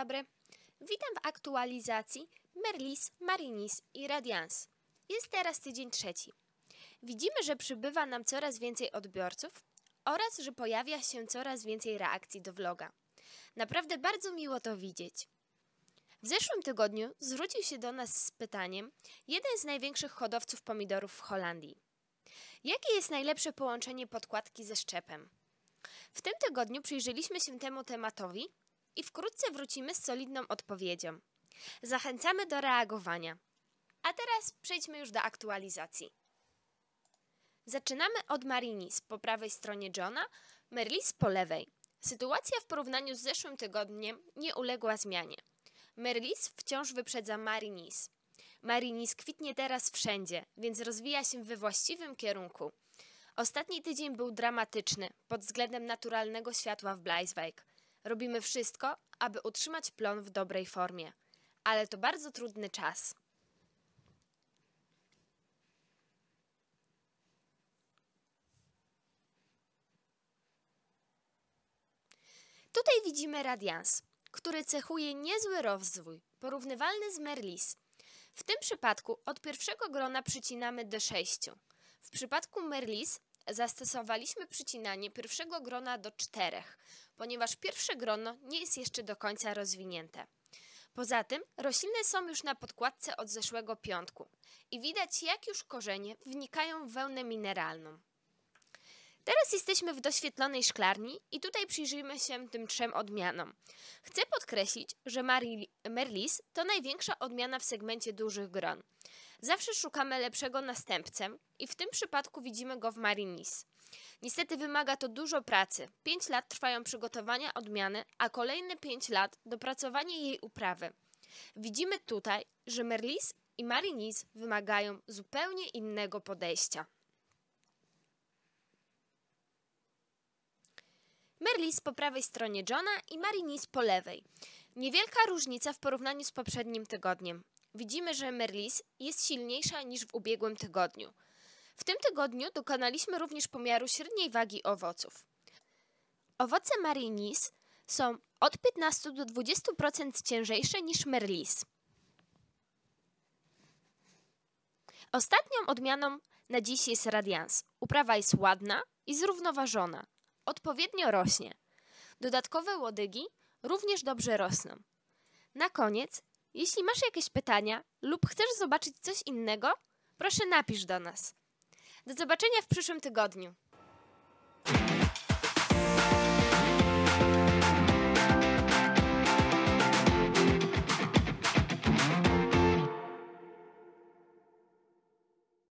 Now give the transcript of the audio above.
dobry. Witam w aktualizacji Merlis, Marinis i Radiance. Jest teraz tydzień trzeci. Widzimy, że przybywa nam coraz więcej odbiorców oraz, że pojawia się coraz więcej reakcji do vloga. Naprawdę bardzo miło to widzieć. W zeszłym tygodniu zwrócił się do nas z pytaniem jeden z największych hodowców pomidorów w Holandii. Jakie jest najlepsze połączenie podkładki ze szczepem? W tym tygodniu przyjrzeliśmy się temu tematowi i wkrótce wrócimy z solidną odpowiedzią. Zachęcamy do reagowania. A teraz przejdźmy już do aktualizacji. Zaczynamy od Marinis po prawej stronie Johna, Merlis po lewej. Sytuacja w porównaniu z zeszłym tygodniem nie uległa zmianie. Merlis wciąż wyprzedza Marinis. Marinis kwitnie teraz wszędzie, więc rozwija się we właściwym kierunku. Ostatni tydzień był dramatyczny pod względem naturalnego światła w Bleiswijk. Robimy wszystko, aby utrzymać plon w dobrej formie. Ale to bardzo trudny czas. Tutaj widzimy Radiance, który cechuje niezły rozwój, porównywalny z Merlis. W tym przypadku od pierwszego grona przycinamy do 6. W przypadku Merlis zastosowaliśmy przycinanie pierwszego grona do 4, ponieważ pierwsze grono nie jest jeszcze do końca rozwinięte. Poza tym rośliny są już na podkładce od zeszłego piątku i widać, jak już korzenie wnikają w wełnę mineralną. Teraz jesteśmy w doświetlonej szklarni i tutaj przyjrzyjmy się tym 3 odmianom. Chcę podkreślić, że Merlis to największa odmiana w segmencie dużych gron. Zawsze szukamy lepszego następcę i w tym przypadku widzimy go w Marinis. Niestety wymaga to dużo pracy. 5 lat trwają przygotowania odmiany, a kolejne 5 lat dopracowanie jej uprawy. Widzimy tutaj, że Merlis i Marinis wymagają zupełnie innego podejścia. Merlis po prawej stronie Johna i Marinis po lewej. Niewielka różnica w porównaniu z poprzednim tygodniem. Widzimy, że Merlis jest silniejsza niż w ubiegłym tygodniu. W tym tygodniu dokonaliśmy również pomiaru średniej wagi owoców. Owoce Marinis są od 15 do 20% ciężejsze niż Merlis. Ostatnią odmianą na dziś jest Radiance. Uprawa jest ładna i zrównoważona. Odpowiednio rośnie. Dodatkowe łodygi również dobrze rosną. Na koniec, jeśli masz jakieś pytania lub chcesz zobaczyć coś innego, proszę napisz do nas. Do zobaczenia w przyszłym tygodniu.